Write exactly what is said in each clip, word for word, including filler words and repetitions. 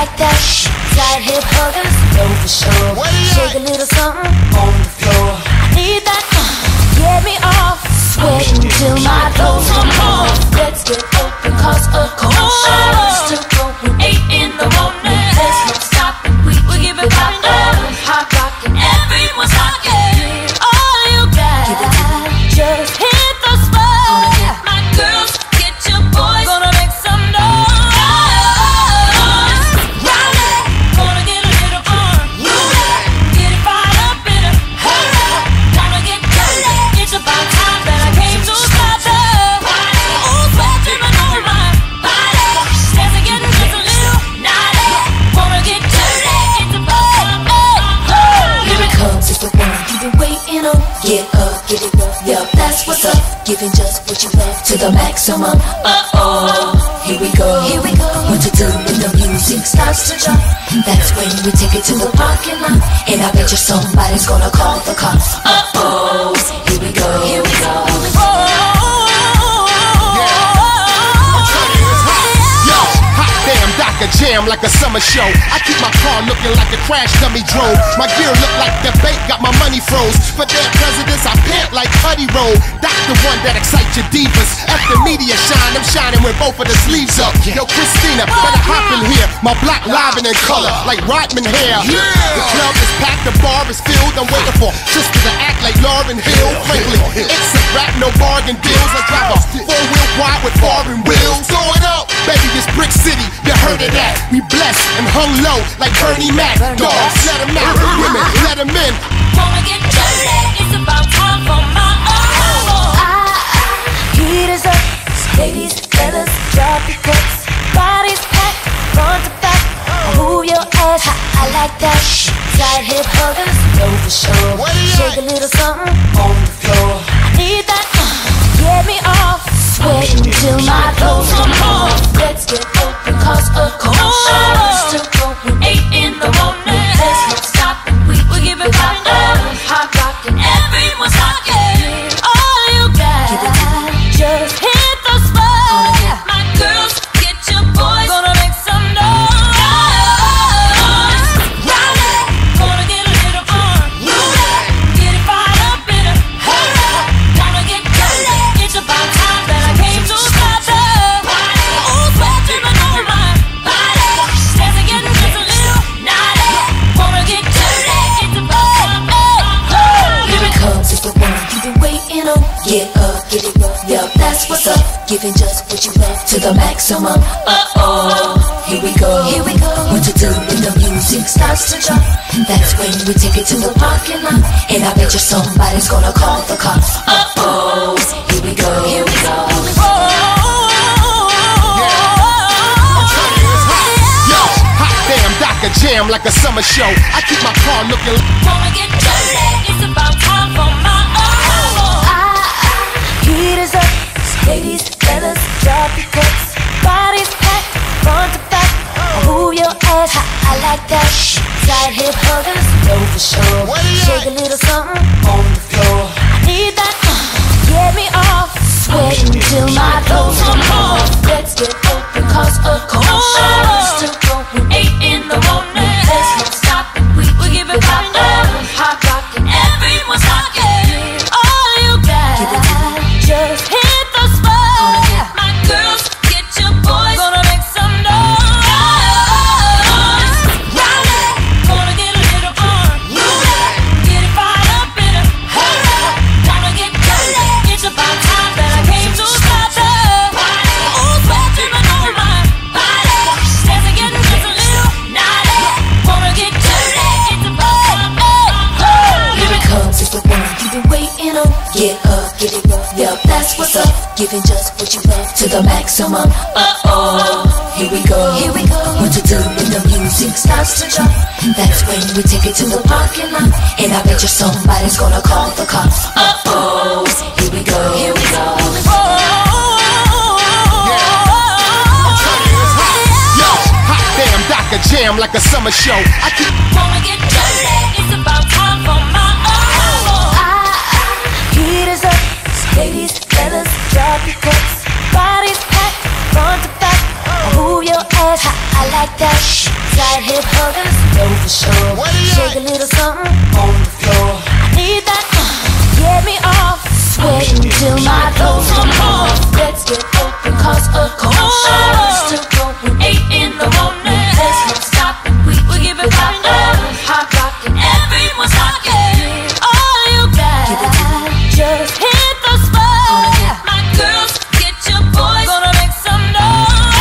like that. Tight hip huggers, know for sure. Shake a little something on the floor. I need that. Uh, get me off. Sweating till my clothes come off. Let's get open, cause a cold shower still going. Eight in the morning. There's no stopping. We we give it hot, hot rockin'. Everyone's rockin'. All you got, just hit the spot. My girls, get your boys. Gonna make some noise. Gonna get a little fun. Get it fired up in a hurry. Gonna get dirty. It's about time that I came to stop her. Oh, sweat dripping over my body. Dance again, just a little naughty. Wanna get dirty. It's about time. Here it comes, it's the one you've been waiting on. Get up, get it up, yup, that's what's up. Giving just what you love to the maximum. Uh-oh, here we go, here we go. What to do when the music starts to jump? That's when we take it to the parking lot. And I bet you somebody's gonna call the cops. Uh-oh, here we go, here we go. Yo, hot damn, Docker jam like a summer show. I keep my car looking like a crash dummy drove. My gear look like the bank got my money froze. For their presidents, I pant like Putty Roll. That's the one that excites your divas. After media shine, I'm shining with both of the sleeves up. Yo, Christina, better hop in here. My block live and in color, like Rodman hair. The club is packed, the bar is filled. I'm waiting for sister to act like Lauryn Hill. Frankly, it's a rap, no bargain deals. I drive a four-wheel quad with foreign wheels. Going up, baby, it's Brick City. You heard of that? We blessed and hung low like Bernie Mac. Dogs, let them out. Women, let them in. Wanna get dirty? It's about time for my own. Heat is up, ladies, fellas, drop your cups. Bodies packed, front to back. Move your ass, I like that. Tight hip huggers, know for sure. Shake a little something on the floor. I need that. Uh, get me off, sweating till my clothes come off. Let's get open, cause a cold shower still going. Eight in the morning. There's no stopping. We we give it hot, hot rockin'. Everyone's rockin'. All you got, just hit the spot. My girls, get your boys. Gonna make some noise. Gonna get a little fun. Get it fired up in a hurry. Gonna get dirty. It's about time that I came to stop her. Oh, sweat dripping over my body. Dance again, just a little naughty. Wanna get dirty. It's about time. Here it comes, it's the one you've been waiting on. Get up, get it up, yup, that's what's up. Giving just what you love to the maximum. Uh-oh, here we go, here we go. What to do when the music starts to jump? That's when we take it to the parking lot. And I bet you somebody's gonna call the cops. Uh-oh, here we go, here we go. Yo, hot damn, Docker jam like a summer show. I keep my car looking like. Wanna get dirty? It's about time for my own. Heat is up, ladies, fellas, drop your cups. Bodies packed, front to back. Move your ass, I like that. Tight hip huggers, know for sure. Shake a little something on the floor. I need that. Uh, get me off, sweating till my clothes come off. Let's get open, cause a cold shower still going. Eight in the morning. There's no stopping. We we give it hot, hot rockin'. Everyone's rockin'. All you got, just hit the spot. My girls, get your boys. Gonna make some noise. Gonna get a little fun. Get it fired up in a hurry. Gonna get dirty. It's about time that I came to stop her. Oh, sweat dripping over my body. Dance again, just a little naughty. Wanna get dirty. It's about time. Here it comes, it's the one you've been waiting on. Get up, get it up, yup, that's what's up. Giving just what you love to the maximum. Uh-oh, here we go, here we go. What to do when the music starts to jump? That's when we take it to the parking lot. And I bet you somebody's gonna call the cops. Uh-oh, here we go, here we go. Yo, hot damn, Docker jam like a summer show. I keep. Wanna get dirty? It's about time for my own. Heat is up, ladies, fellas, drop your cups. Bodies packed, front to back. Move your ass, I like that. Side hip huggers, know for sure. Shake a little something on the floor. I need that, uh, get me off. Sweating till my clothes come off. Let's get open, cause a commotion. Still going, eight in the morning. There's no stopping, we, we give it poppin'. Hot rockin', everyone's rockin'. All you got, just hit the spot. My girls, get your boys, gonna make some noise.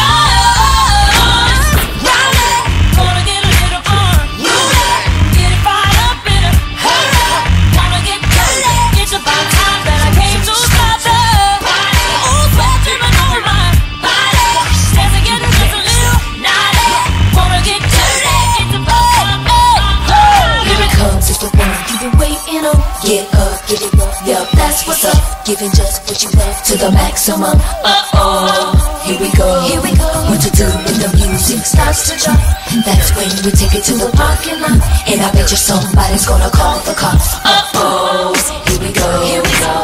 Ride it, gonna get a little fun. Get it fired up in a hurry. Wanna get dirty, it's about time that I came to stop it. Ooh, sweat dripping over my body. Dancing, getting just a little naughty. Wanna get dirty, it's about time. Here it comes, it's the one you've been waiting on. Get up, get it up, yep, that's what's up. Giving just what you love to the maximum. Uh-oh, here we go, here we go. What to do when the music starts to jump? That's when we take it to the parking lot. And I bet you somebody's gonna call the cops. Uh-oh, here we go, here we go.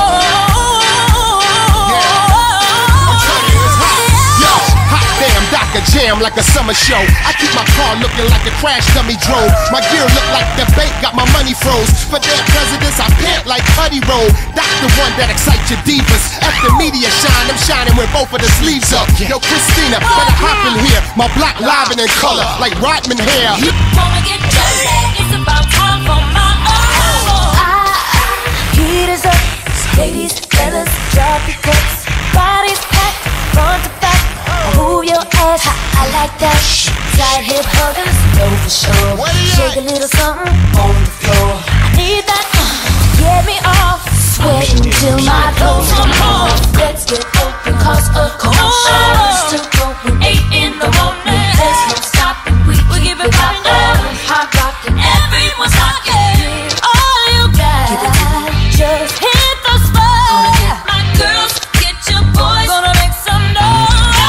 Jam like a summer show. I keep my car looking like a crash dummy drove. My gear look like the bank got my money froze. For their presidents, I pant like Putty Roll. That's the one that excites your divas. After media shine, I'm shining with both of the sleeves up. Yo, Christina, better hop in here. My black live and in color, like Rodman hair. Wanna get dirty? It's about time for my own. Heat is up, ladies, fellas, drop your cups. Bodies packed, front to back. Move your ass, ha, I like that. Side hip huggers, know for sure. Shake a little something on the floor. I need that, uh, get me off. Sweating till my clothes come off. Let's get open, cause a commotion. Still going, eight in the morning. There's no stopping, we, we give it poppin'. Hot rockin', everyone's rockin'. All you got, just hit the spot. My girls, get your boys, gonna make some noise.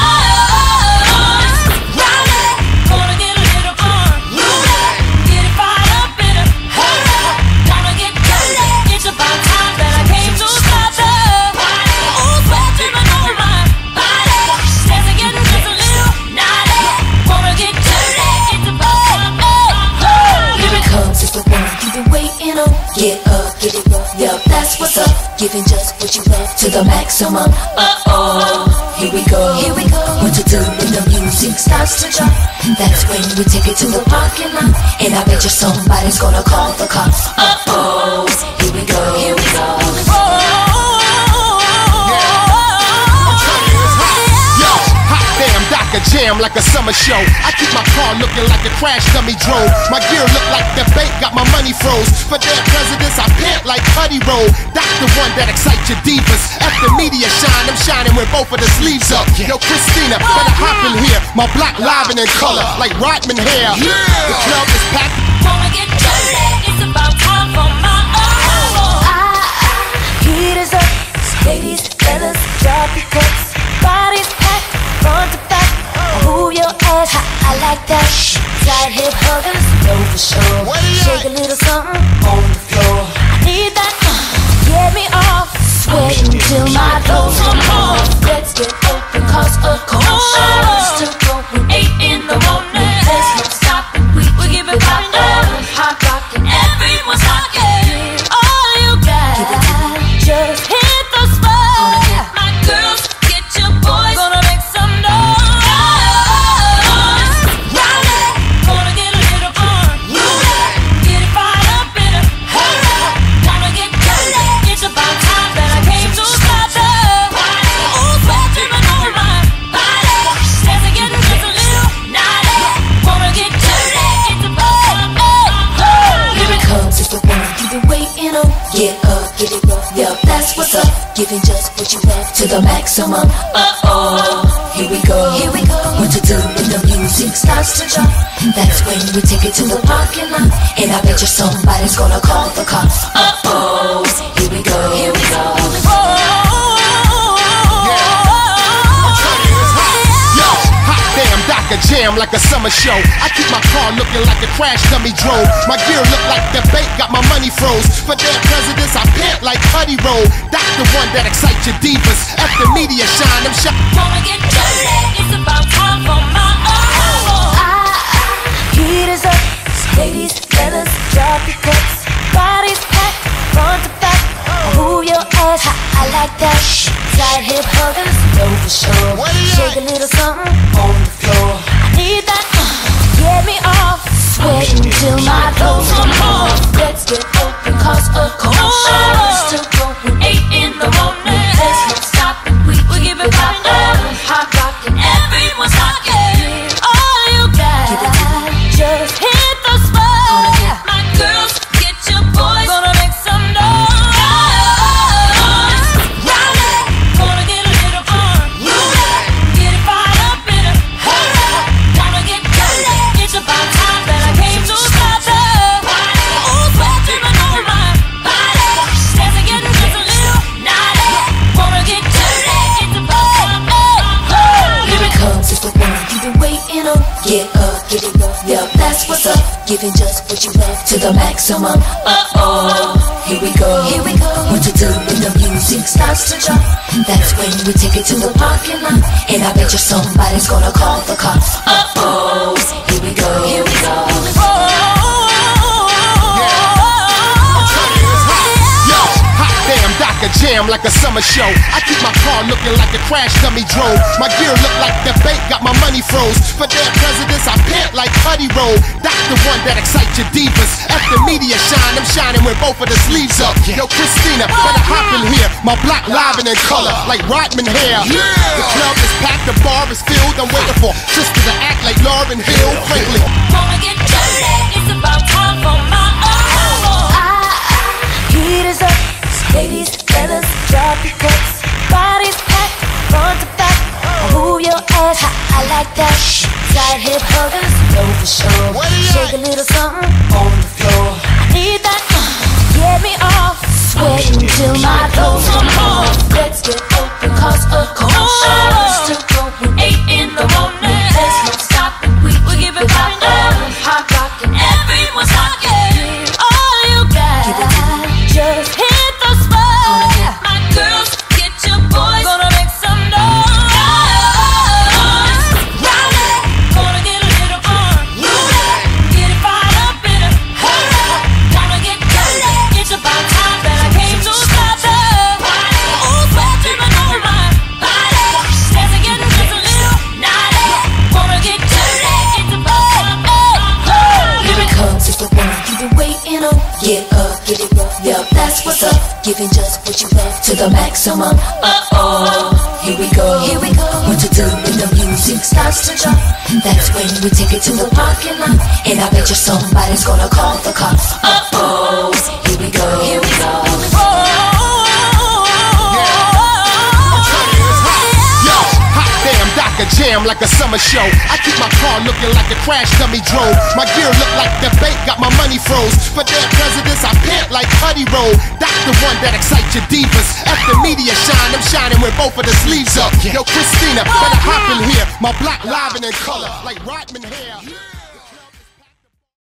Get up, get it up, yep, that's what's up. Giving just what you love to the maximum. Uh-oh, here we go, here we go. What to do when the music starts to jump? That's when we take it to the parking lot. And I bet you somebody's gonna call the cops. Uh-oh, here we go, here we go. Jam like a summer show. I keep my car looking like a crash dummy drove. My gear look like the bank got my money froze. For their presidents, I pant like Putty Roll. That's the one that excites your divas. After media shine, I'm shining with both of the sleeves up. Yo, Christina, better hop in here. My black live and in color, like Rodman hair. The club is packed. Wanna get dirty? It's about time for my own. Heat is up, ladies, fellas, drop your cups. Bodies packed, front to back. Move your ass, ha, I like that. Side hip huggers, know for sure. Shake a little something on the floor. I need that, uh, get me off. Sweating till my clothes come off. Let's get open, cause a commotion. Still going, eight in the morning. There's no stopping, we, we give it poppin'. Hot rockin', everyone's rockin'. All you got, just hit the spot. My girls, get your boys, gonna make some noise. Get up, get it up, yep, that's what's up. Giving just what you love to the maximum. Uh-oh, here we go, here we go. What to do when the music starts to jump? That's when we take it to the parking lot. And I bet you somebody's gonna call the cops. Uh-oh, here we go, here we go. Jam like a summer show. I keep my car looking like a crash dummy drove. My gear look like the bank got my money froze. For their presidents, I pant like Putty Roll. That's the one that excites your divas. After media shine, I'm shot. Wanna get dirty? It's about time for my own. for sure. Shake a little something on the floor. I need that uh, get me off, sweating till my clothes come off. Let's get open, cause a commotion is still going. Eight in the morning, there's no stopping. We we give it poppin', hot rockin', everyone's rockin'. All you got, just hit the spot. My girls, get your boys, gonna make some noise. Get up, get it up, yeah, that's what's up. Giving just what you love to the maximum. Uh-oh, here we go, here we go. What to do when the music starts to jump? That's when we take it to the parking lot. And I bet you somebody's gonna call the cops. Uh-oh, here we go, here we go. A jam like a summer show. I keep my car looking like a crash dummy drove. My gear look like the bank got my money froze. For their presidents, I pant like Putty Roll. That's the one that excites your divas. At the media shine, I'm shining with both of the sleeves up. Yo, Christina, better hop in here. My block live and in color, like Rodman hair. The club is packed, the bar is filled. I'm waiting for Tristan to act like Lauryn Hill. Frankly, wanna get dirty, it's about time for my own. Ah, heat is up. Ladies, fellas, drop your cups. Bodies packed, front to back. Move your ass, ha, I like that. Side hip huggers, know for sure. Shake a little something on the floor. I need that, uh, get me off, sweating till my clothes come off. Let's get open, cause a commotion is still going. Eight in the morning, there's no stopping. We, we give it poppin', hot rockin', everyone's rockin'. All you got, just hit. Get up, get it up, yeah, that's what's up. Giving just what you love to the maximum. Uh-oh, here we go, here we go. What to do when the music starts to jump? That's when we take it to the parking lot. And I bet you somebody's gonna call the cops. Uh-oh, here we go, here we go. A jam like a summer show. I keep my car looking like a crash dummy drove. My gear look like the bank got my money froze. For their presidents, I pant like Putty Roll. That's the one that excites your divas. At the media shine, I'm shining with both of the sleeves up. Yo, Christina, better hop in here. My block live and in color, like Rodman hair.